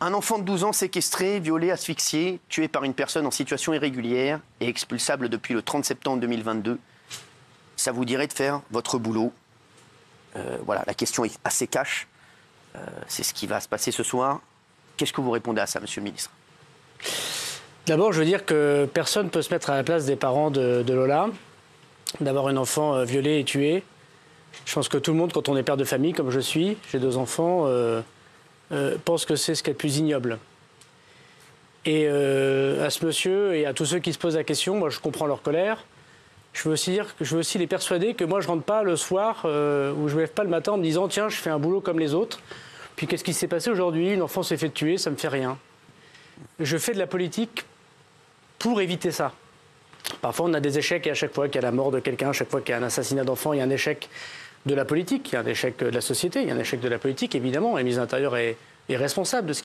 Un enfant de 12 ans séquestré, violé, asphyxié, tué par une personne en situation irrégulière et expulsable depuis le 30 septembre 2022. Ça vous dirait de faire votre boulot? Voilà, la question est assez cash. C'est ce qui va se passer ce soir. Qu'est-ce que vous répondez à ça, monsieur le ministre? D'abord, je veux dire que personne ne peut se mettre à la place des parents de Lola, d'avoir un enfant violé et tué. Je pense que tout le monde, quand on est père de famille, comme je suis, j'ai 2 enfants, pense que c'est ce qui est le plus ignoble. Et à ce monsieur et à tous ceux qui se posent la question, moi je comprends leur colère. Je veux aussi les persuader que moi je ne rentre pas le soir ou je ne me lève pas le matin en me disant tiens, je fais un boulot comme les autres. Puis qu'est-ce qui s'est passé aujourd'hui? Une enfant s'est fait tuer, ça ne me fait rien. Je fais de la politique pour éviter ça. Parfois on a des échecs et à chaque fois qu'il y a la mort de quelqu'un, à chaque fois qu'il y a un assassinat d'enfant, il y a un échec de la politique, il y a un échec de la société, il y a un échec de la politique évidemment. Et le ministre de l'Intérieur est responsable de ce